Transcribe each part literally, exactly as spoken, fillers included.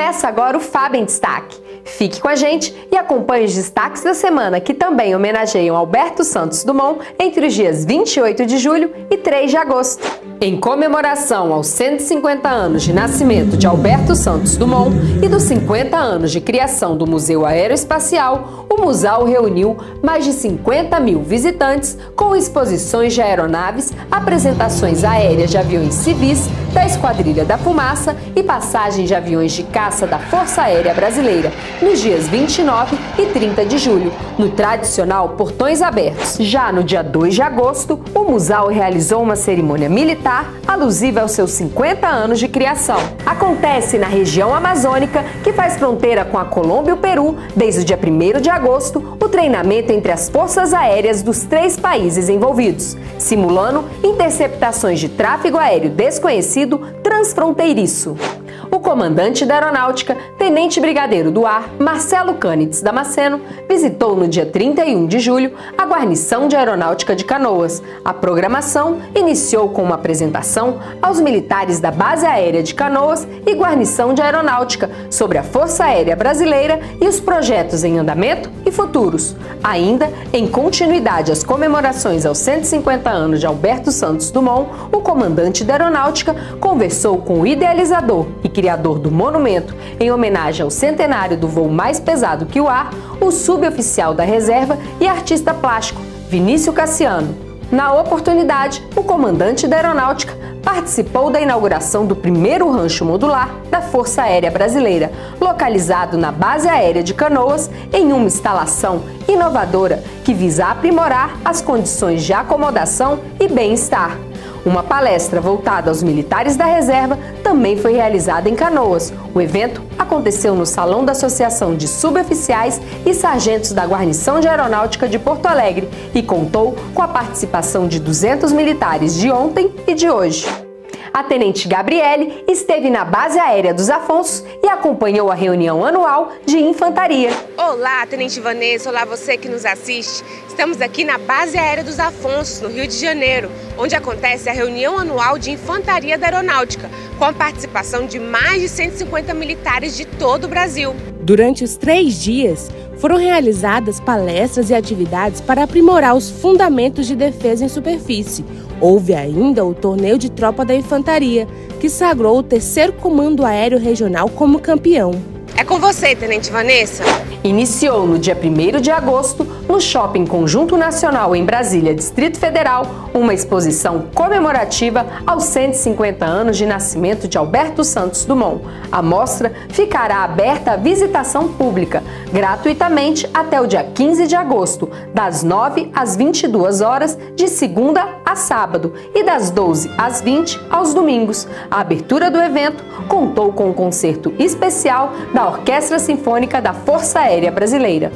Começa agora o Fab em Destaque. Fique com a gente e acompanhe os destaques da semana que também homenageiam Alberto Santos Dumont entre os dias vinte e oito de julho e três de agosto. Em comemoração aos cento e cinquenta anos de nascimento de Alberto Santos Dumont e dos cinquenta anos de criação do Museu Aeroespacial, o Museu reuniu mais de cinquenta mil visitantes com exposições de aeronaves, apresentações aéreas de aviões civis, da Esquadrilha da Fumaça e passagens de aviões de caça da Força Aérea Brasileira, nos dias vinte e nove e trinta de julho, no tradicional Portões Abertos. Já no dia dois de agosto, o Museu realizou uma cerimônia militar alusiva aos seus cinquenta anos de criação. Acontece na região amazônica, que faz fronteira com a Colômbia e o Peru, desde o dia primeiro de agosto, o treinamento entre as forças aéreas dos três países envolvidos, simulando interceptações de tráfego aéreo desconhecido transfronteiriço. O comandante da Aeronáutica, Tenente Brigadeiro do Ar, Marcelo Cânitz Damasceno, visitou no dia trinta e um de julho a guarnição de aeronáutica de Canoas. A programação iniciou com uma apresentação aos militares da Base Aérea de Canoas e guarnição de aeronáutica sobre a Força Aérea Brasileira e os projetos em andamento e futuros. Ainda, em continuidade às comemorações aos cento e cinquenta anos de Alberto Santos Dumont, o comandante da Aeronáutica conversou com o idealizador e criador do monumento, em homenagem ao centenário do voo mais pesado que o ar, o suboficial da reserva e artista plástico, Vinícius Cassiano. Na oportunidade, o comandante da Aeronáutica participou da inauguração do primeiro rancho modular da Força Aérea Brasileira, localizado na Base Aérea de Canoas, em uma instalação inovadora que visa aprimorar as condições de acomodação e bem-estar. Uma palestra voltada aos militares da reserva também foi realizada em Canoas. O evento aconteceu no Salão da Associação de Suboficiais e Sargentos da Guarnição de Aeronáutica de Porto Alegre e contou com a participação de duzentos militares de ontem e de hoje. A Tenente Gabriele esteve na Base Aérea dos Afonsos e acompanhou a reunião anual de infantaria. Olá, Tenente Vanessa, olá você que nos assiste. Estamos aqui na Base Aérea dos Afonsos, no Rio de Janeiro, onde acontece a reunião anual de infantaria da aeronáutica, com a participação de mais de cento e cinquenta militares de todo o Brasil. Durante os três dias, foram realizadas palestras e atividades para aprimorar os fundamentos de defesa em superfície. Houve ainda o Torneio de Tropa da Infantaria, que sagrou o terceiro Comando Aéreo Regional como campeão. É com você, Tenente Vanessa. Iniciou no dia primeiro de agosto, no Shopping Conjunto Nacional em Brasília, Distrito Federal, uma exposição comemorativa aos cento e cinquenta anos de nascimento de Alberto Santos Dumont. A mostra ficará aberta à visitação pública, gratuitamente até o dia quinze de agosto, das nove às vinte e duas horas, de segunda a sábado, e das doze às vinte aos domingos. A abertura do evento contou com um concerto especial da Orquestra Sinfônica da Força Aérea Brasileira.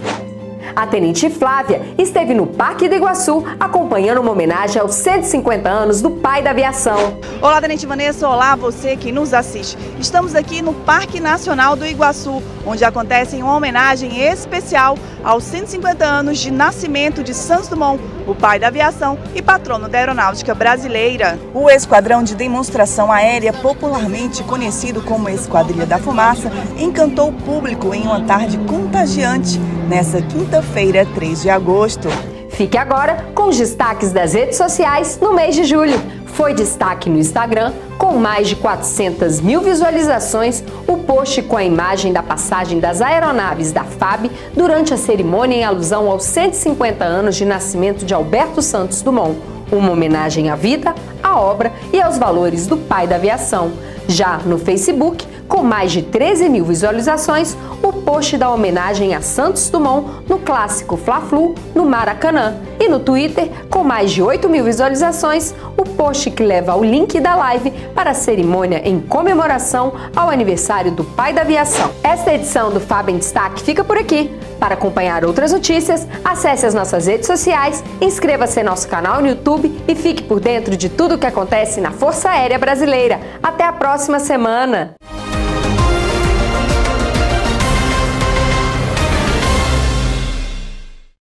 A Tenente Flávia esteve no Parque do Iguaçu acompanhando uma homenagem aos cento e cinquenta anos do pai da aviação. Olá, Tenente Vanessa, olá você que nos assiste. Estamos aqui no Parque Nacional do Iguaçu, onde acontece uma homenagem especial aos cento e cinquenta anos de nascimento de Santos Dumont, o pai da aviação e patrono da aeronáutica brasileira. O Esquadrão de Demonstração Aérea, popularmente conhecido como Esquadrilha da Fumaça, encantou o público em uma tarde contagiante nessa quinta-feira, três de agosto. Fique agora com os destaques das redes sociais no mês de julho. Foi destaque no Instagram, com mais de quatrocentas mil visualizações, o post com a imagem da passagem das aeronaves da F A B durante a cerimônia em alusão aos cento e cinquenta anos de nascimento de Alberto Santos Dumont, uma homenagem à vida, à obra e aos valores do pai da aviação. Já no Facebook, com mais de treze mil visualizações, o post da homenagem a Santos Dumont no clássico Fla-Flu no Maracanã. E no Twitter, com mais de oito mil visualizações, o post que leva ao link da live para a cerimônia em comemoração ao aniversário do pai da aviação. Esta edição do Fab em Destaque fica por aqui. Para acompanhar outras notícias, acesse as nossas redes sociais, inscreva-se em nosso canal no YouTube e fique por dentro de tudo o que acontece na Força Aérea Brasileira. Até a próxima semana!